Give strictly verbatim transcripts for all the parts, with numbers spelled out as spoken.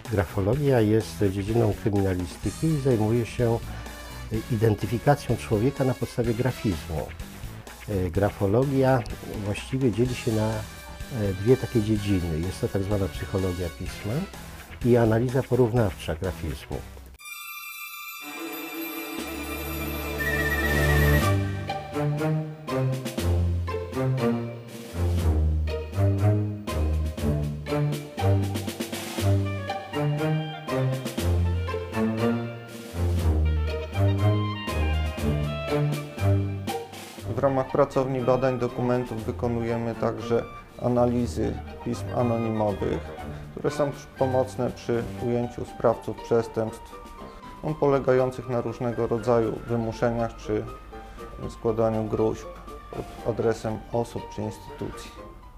Grafologia jest dziedziną kryminalistyki i zajmuje się identyfikacją człowieka na podstawie grafizmu. Grafologia właściwie dzieli się na dwie takie dziedziny. Jest to tak zwana psychologia pisma i analiza porównawcza grafizmu. W ramach pracowni badań dokumentów wykonujemy także analizy pism anonimowych, które są pomocne przy ujęciu sprawców przestępstw polegających na różnego rodzaju wymuszeniach czy składaniu gróźb pod adresem osób czy instytucji.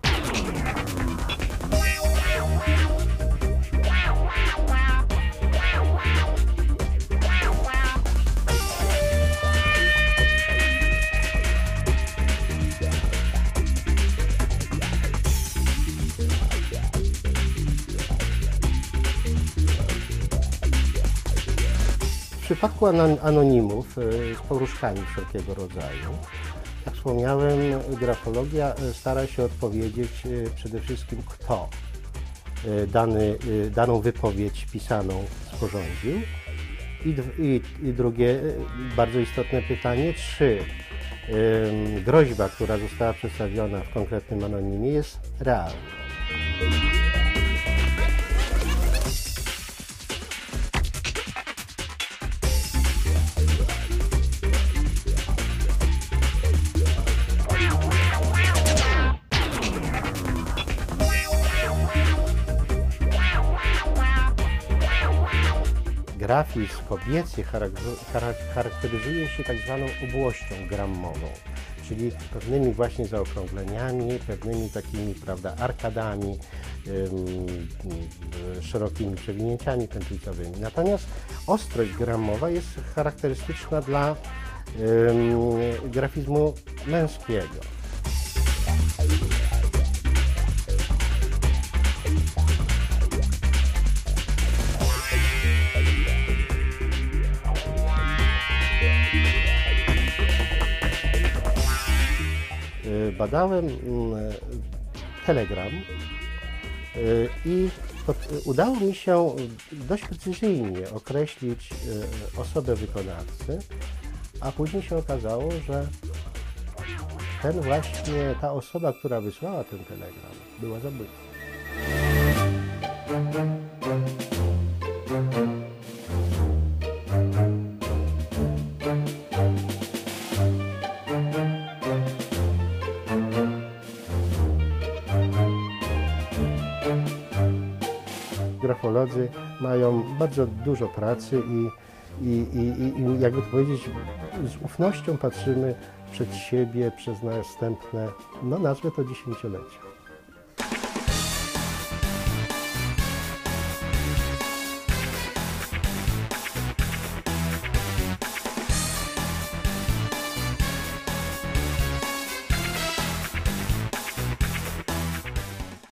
W przypadku anonimów z poruszkami wszelkiego rodzaju, jak wspomniałem, grafologia stara się odpowiedzieć przede wszystkim, kto dany, daną wypowiedź pisaną sporządził. I, i, I drugie bardzo istotne pytanie, czy y, groźba, która została przedstawiona w konkretnym anonimie, jest realna. Grafizm kobiecy charakteryzuje się tak zwaną ubożnością grammową, czyli pewnymi właśnie zaokrągleniami, pewnymi takimi, prawda, arkadami, ym, szerokimi przewinięciami tętnicowymi. Natomiast ostrość grammowa jest charakterystyczna dla ym, grafizmu męskiego. Badałem telegram i udało mi się dość precyzyjnie określić osobę wykonawcy, a później się okazało, że ten właśnie, ta osoba, która wysłała ten telegram, była zabójcą. Grafolodzy mają bardzo dużo pracy i, i, i, i jakby to powiedzieć, z ufnością patrzymy przed siebie przez następne, no nazwę to dziesięciolecia.